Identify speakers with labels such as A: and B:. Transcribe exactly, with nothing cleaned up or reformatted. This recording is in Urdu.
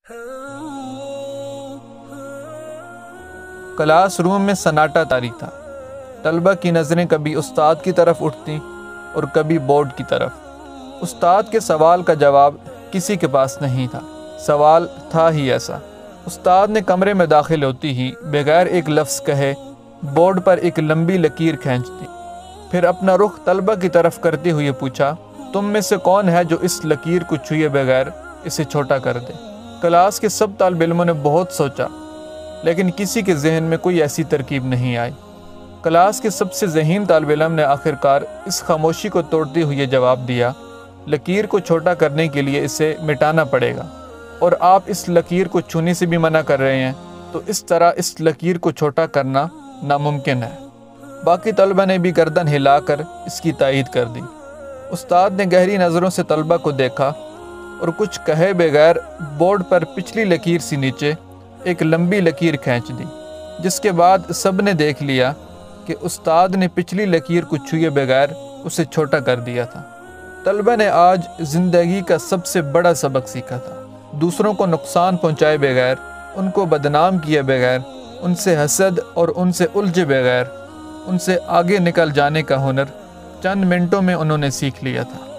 A: کلاس روم میں سناٹا طاری تھا۔ طلبہ کی نظریں کبھی استاد کی طرف اٹھتیں اور کبھی بورڈ کی طرف۔ استاد کے سوال کا جواب کسی کے پاس نہیں تھا۔ سوال تھا ہی ایسا۔ استاد نے کمرے میں داخل ہوتی ہی بغیر ایک لفظ کہے بورڈ پر ایک لمبی لکیر کھینچ دی، پھر اپنا رخ طلبہ کی طرف کرتے ہوئے پوچھا، تم میں سے کون ہے جو اس لکیر کو چھوئے بغیر اسے چھوٹا کر دے؟ کلاس کے سب طالب علموں نے بہت سوچا، لیکن کسی کے ذہن میں کوئی ایسی ترکیب نہیں آئی۔ کلاس کے سب سے ذہین طالب علم نے آخرکار اس خاموشی کو توڑتے ہوئے جواب دیا، لکیر کو چھوٹا کرنے کے لیے اسے مٹانا پڑے گا، اور آپ اس لکیر کو چھونے سے بھی منع کر رہے ہیں، تو اس طرح اس لکیر کو چھوٹا کرنا ناممکن ہے۔ باقی طلبہ نے بھی گردن ہلا کر اس کی تائید کر دی۔ استاد نے گہری نظروں سے طلبہ کو دیکھا اور کچھ کہے بغیر بورڈ پر پچھلی لکیر سے نیچے ایک لمبی لکیر کھینچ دی، جس کے بعد سب نے دیکھ لیا کہ استاد نے پچھلی لکیر کو چھوئے بغیر اسے چھوٹا کر دیا تھا۔ طلبہ نے آج زندگی کا سب سے بڑا سبق سیکھا تھا۔ دوسروں کو نقصان پہنچائے بغیر، ان کو بدنام کیے بغیر، ان سے حسد اور ان سے الجھے بغیر، ان سے آگے نکل جانے کا ہنر چند منٹوں میں انہوں نے سیکھ لیا تھا۔